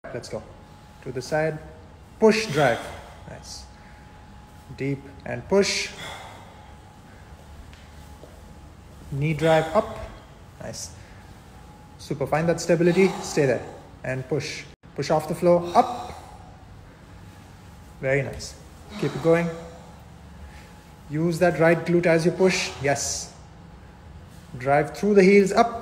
Let's go. To the side. Push, drive. Nice. Deep and push. Knee drive up. Nice. Super. Find that stability. Stay there. And push. Push off the floor. Up. Very nice. Keep it going. Use that right glute as you push. Yes. Drive through the heels up.